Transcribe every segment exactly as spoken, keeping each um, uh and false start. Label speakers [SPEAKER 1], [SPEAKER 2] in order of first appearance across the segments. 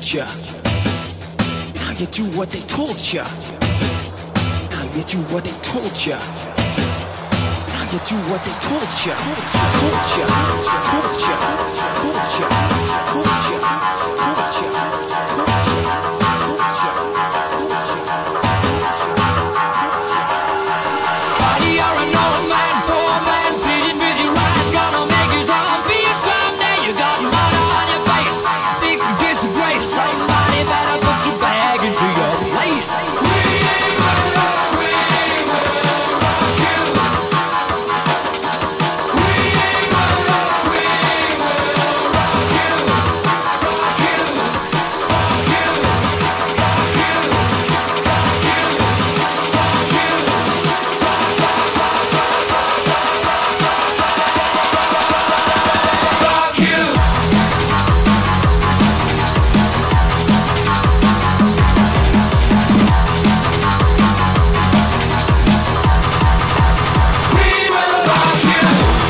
[SPEAKER 1] ya. Now you do what they told ya. Now you do what they told ya. Now you do what they told ya. Told ya, told ya, told ya, told ya, told ya, told ya, told ya, told ya. Buddy, you're an old man, poor man, pleading with your eyes, gonna make his arm feel someday. You got mud on your face, think you disgrace. Somebody better put your bag into your place. We will, we will rock you. We will, we will rock you. Rock you, rock you, rock you, rock you, rock you, rock, rock, rock, rock, rock, rock, rock you. We will rock you.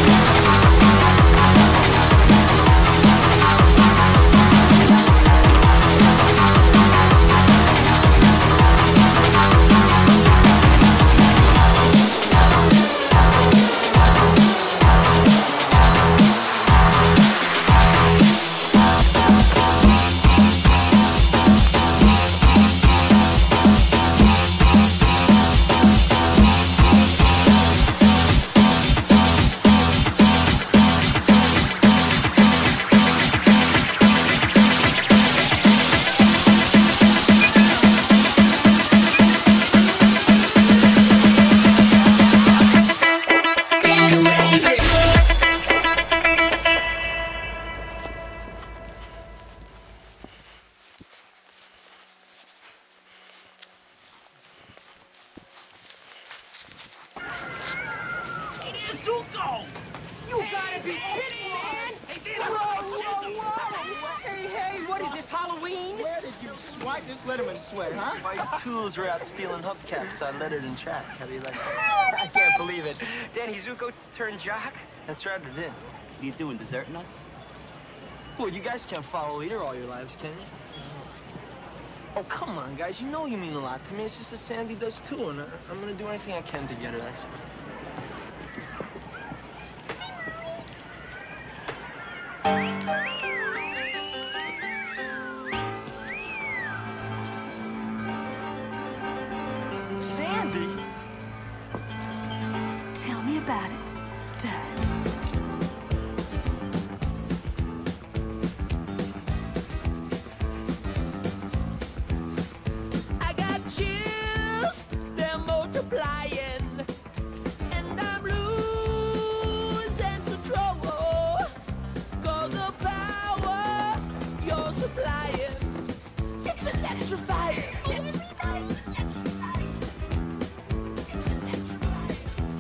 [SPEAKER 2] Zuko! You gotta be kidding, man! Hey, whoa, whoa, whoa! Hey, hey, what is this, Halloween?
[SPEAKER 3] Where did you swipe this Letterman sweater, huh?
[SPEAKER 4] My tools were out stealing hubcaps on lettered and track. How do you like that?
[SPEAKER 2] I can't believe it. Danny Zuko turned jock?
[SPEAKER 4] That's right, it in. What are you doing, deserting us? Well, you guys can't follow leader all your lives, can you? Oh, come on, guys. You know you mean a lot to me. It's just that Sandy does, too, and I I'm gonna do anything I can to get her, that's Sandy?
[SPEAKER 5] Tell me about it, Stud.
[SPEAKER 6] I got chills, they're multiplying, and I'm losing control, 'cause the power you're supplying, it's electrifying. It's electrifying.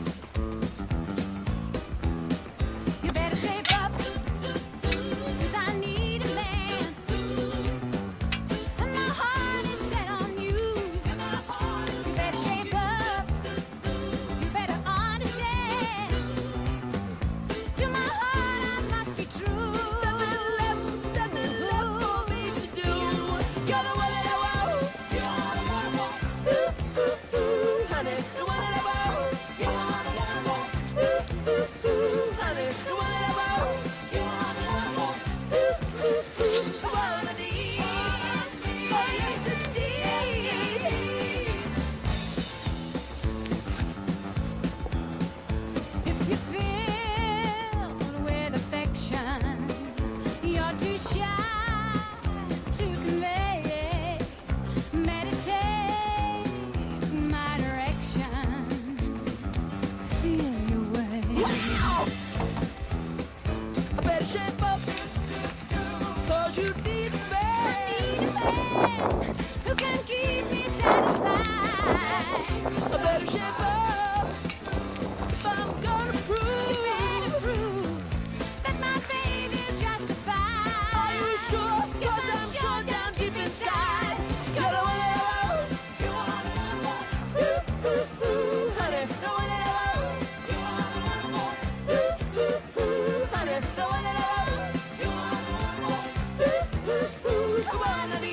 [SPEAKER 5] You better shape up, 'cause I need a man. And my heart is set on you. You better shape up, you better understand. To my heart I must be true.
[SPEAKER 6] Nothing left, nothing left for me to do. You're the one that I want. You're the one I want. Ooh, ooh, ooh, honey, the one that I want. You're the one I want. Ooh, ooh, ooh, honey, the one that I want. You're the one I want. Ooh, ooh, ooh, the one I need. Oh, yes, indeed.
[SPEAKER 5] If you filled with affection, you're too shy to convey. Meditate my direction. Feel your way.
[SPEAKER 6] I better shape up, 'cause you need a man.
[SPEAKER 5] Who can keep me satisfied?
[SPEAKER 6] I better shape up if I'm gonna prove.
[SPEAKER 5] Prove that my faith is justified.
[SPEAKER 6] Are you sure?
[SPEAKER 5] Yes,
[SPEAKER 6] 'Cause I'm sure down deep inside. You're the one that I want. You're the one I want. Ooh, ooh, ooh, honey, the one that I want. You're the one I want. Ooh, ooh, ooh, honey, the one that I want. You're the one I want. Ooh, ooh, ooh, the one I need.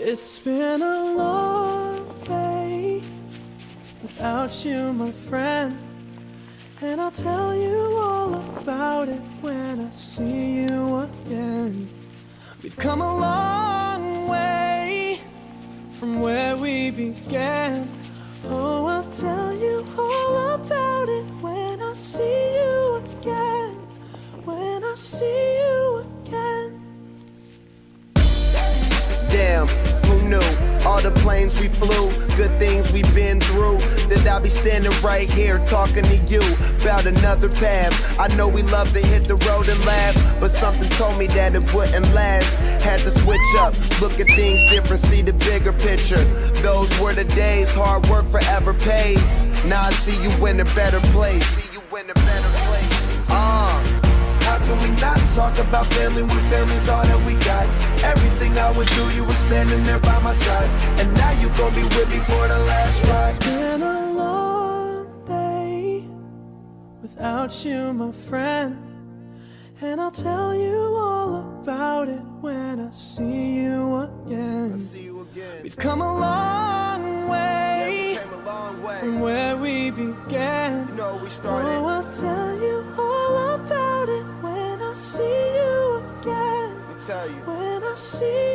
[SPEAKER 7] It's been a long day without you, my friend, and I'll tell you all about it when I see you again. We've come a long way from where we began. Oh, I'll tell you all about it when I see you again. When I see you again.
[SPEAKER 8] Damn, who knew? All the planes we flew, good things we've been through, that I'll be standing right here talking to you about another path. I know we love to hit the road and laugh, but something told me that it wouldn't last. Had to switch up, look at things different, see the bigger picture. Those were the days, hard work forever pays. Now I see you in a better place. See you in a better place. Uh. How can we not talk about family when family's all that we got? Everything I would do, you were standing there by my side, and now you gon' be with me for the last ride.
[SPEAKER 7] It's been a long day without you, my friend, and I'll tell you all about it when I see you again.
[SPEAKER 8] I see you again.
[SPEAKER 7] We've come a long way,
[SPEAKER 8] yeah, we came a long way
[SPEAKER 7] from where we began.
[SPEAKER 8] You know we started.
[SPEAKER 7] Oh, I'll tell you all about it when I see you again.
[SPEAKER 8] Let me tell you.
[SPEAKER 7] When I see